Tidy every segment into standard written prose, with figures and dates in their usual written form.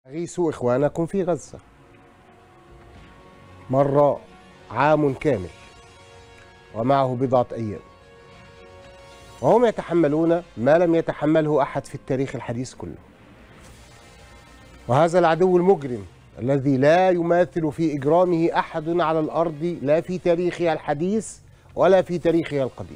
غيثوا إخوانكم في غزة. مر عام كامل ومعه بضعة أيام وهم يتحملون ما لم يتحمله أحد في التاريخ الحديث كله. وهذا العدو المجرم الذي لا يماثل في إجرامه أحد على الأرض، لا في تاريخها الحديث ولا في تاريخها القديم،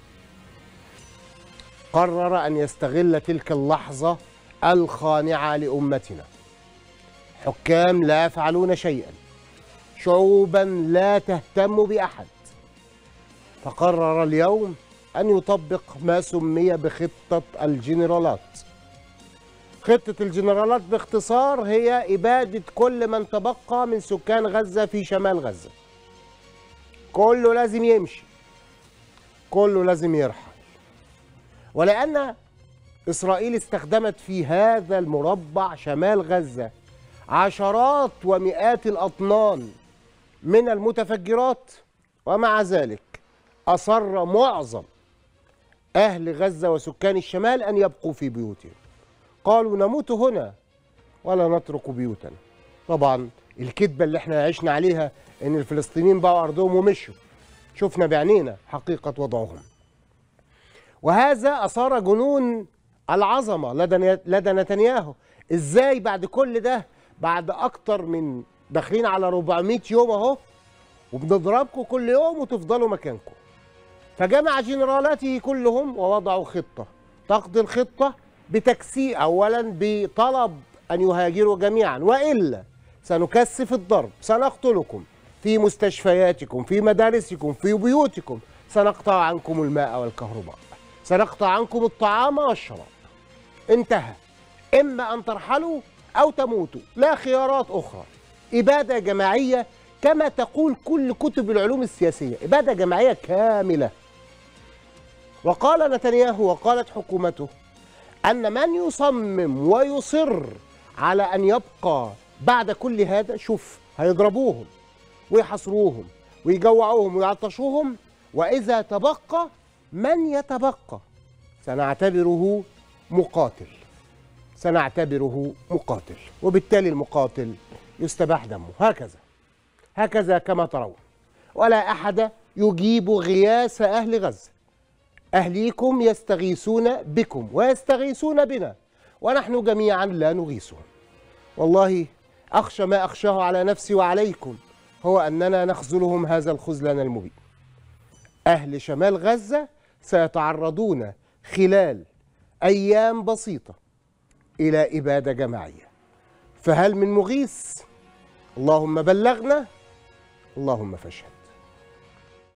قرر أن يستغل تلك اللحظة الخانعة لأمتنا. حكام لا يفعلون شيئا، شعوبا لا تهتم بأحد، فقرر اليوم أن يطبق ما سمي بخطة الجنرالات. خطة الجنرالات باختصار هي إبادة كل من تبقى من سكان غزة في شمال غزة. كله لازم يمشي، كله لازم يرحل. ولأن إسرائيل استخدمت في هذا المربع شمال غزة عشرات ومئات الأطنان من المتفجرات، ومع ذلك أصر معظم أهل غزة وسكان الشمال أن يبقوا في بيوتهم. قالوا نموت هنا ولا نترك بيوتنا. طبعا الكذبة اللي احنا عشنا عليها ان الفلسطينيين باعوا أرضهم ومشوا، شفنا بعينينا حقيقة وضعهم. وهذا أثار جنون العظمة لدى نتنياهو. ازاي بعد كل ده، بعد أكتر من داخلين على 400 يوم اهو وبنضربكم كل يوم وتفضلوا مكانكم؟ فجمع جنرالاته كلهم ووضعوا خطة تقضي الخطة بتكسير، أولا بطلب أن يهاجروا جميعا وإلا سنكثف الضرب، سنقتلكم في مستشفياتكم، في مدارسكم، في بيوتكم، سنقطع عنكم الماء والكهرباء، سنقطع عنكم الطعام والشراب. انتهى. إما أن ترحلوا أو تموتوا، لا خيارات أخرى. إبادة جماعية كما تقول كل كتب العلوم السياسية، إبادة جماعية كاملة. وقال نتنياهو وقالت حكومته أن من يصمم ويصر على أن يبقى بعد كل هذا، شوف، هيضربوهم ويحصروهم ويجوعوهم ويعطشوهم، وإذا تبقى من يتبقى سنعتبره مقاتل، سنعتبره مقاتل، وبالتالي المقاتل يستباح دمه. هكذا كما ترون. ولا أحد يجيب غياث أهل غزة. أهليكم يستغيثون بكم ويستغيثون بنا، ونحن جميعا لا نغيثهم. والله أخشى ما أخشاه على نفسي وعليكم هو أننا نخذلهم هذا الخذلان المبين. أهل شمال غزة سيتعرضون خلال أيام بسيطة إلى إبادة جماعية، فهل من مغيث؟ اللهم بلغنا، اللهم فاشهد.